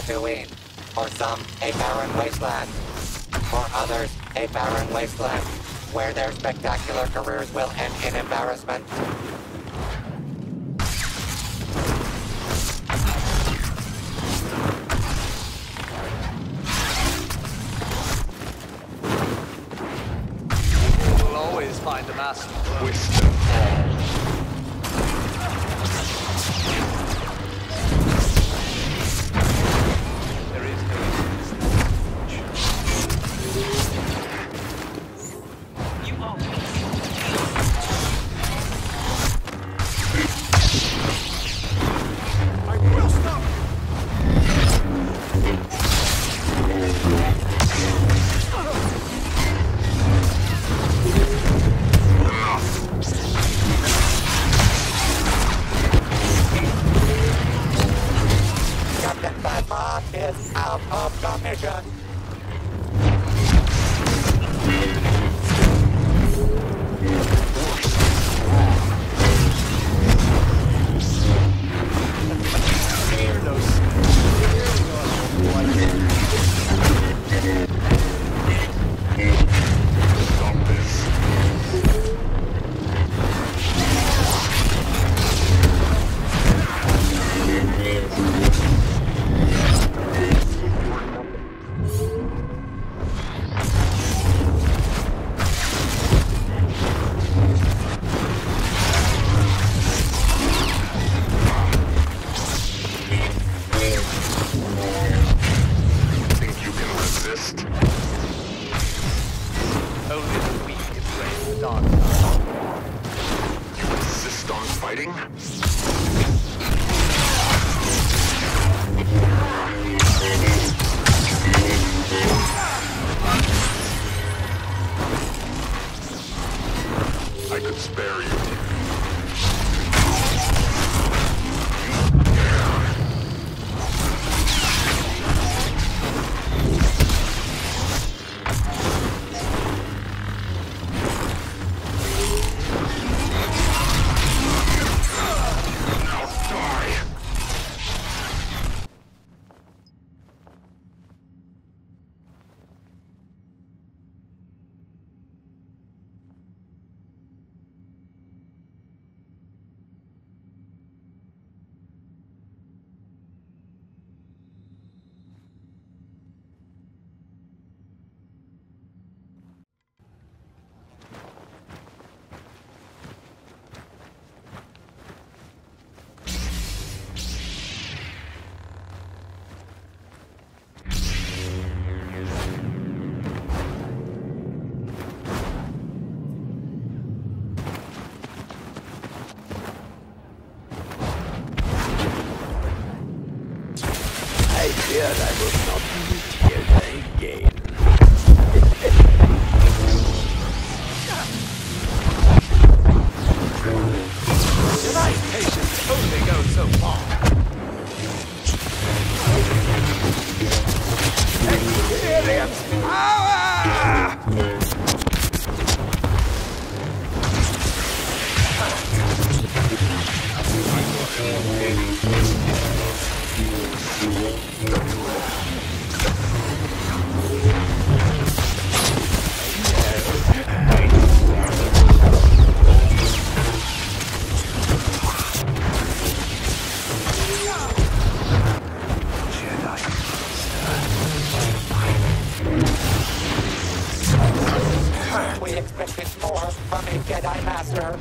Tatooine. For some, a barren wasteland. For others, a barren wasteland, where their spectacular careers will end in embarrassment. We'll always find a master. Wisdom. There is no You won't. I will stop! Captain Phasma is out of commission. Fear no Stop this. Think you can resist? Only the weak can brave the dark. You insist on fighting? I could spare you. Now die! I fear I will not meet here again. Tonight's patience only goes so far. Experience power! We expected more from a Jedi Master.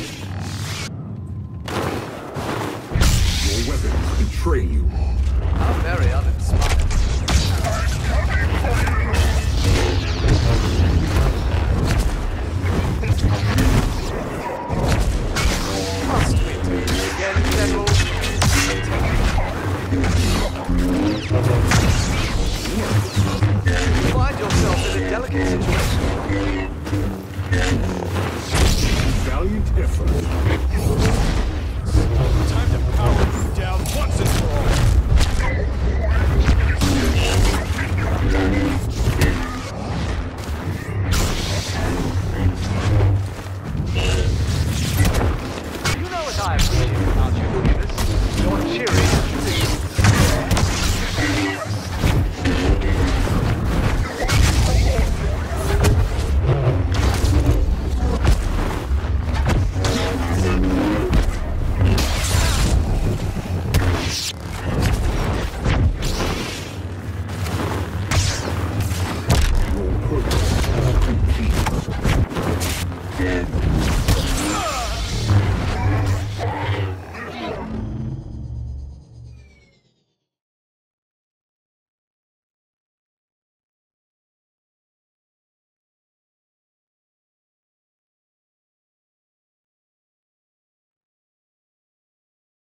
Your weapons betray you. different.